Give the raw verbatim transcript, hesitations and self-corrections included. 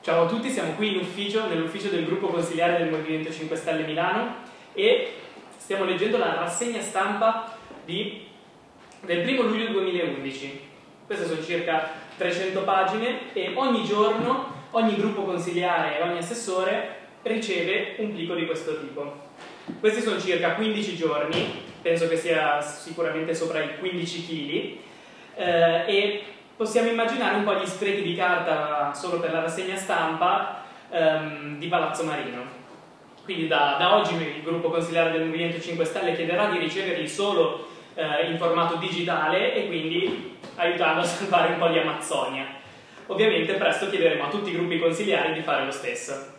Ciao a tutti, siamo qui in ufficio, nell'ufficio del gruppo consigliare del Movimento cinque Stelle Milano e stiamo leggendo la rassegna stampa di, del primo luglio duemilaundici. Queste sono circa trecento pagine e ogni giorno ogni gruppo consigliare e ogni assessore riceve un plico di questo tipo. Questi sono circa quindici giorni, penso che sia sicuramente sopra i quindici chili, eh, e possiamo immaginare un po' gli sprechi di carta solo per la rassegna stampa ehm, di Palazzo Marino. Quindi da, da oggi il gruppo consigliare del Movimento cinque Stelle chiederà di riceverli solo eh, in formato digitale e quindi aiutando a salvare un po' di Amazzonia. Ovviamente presto chiederemo a tutti i gruppi consigliari di fare lo stesso.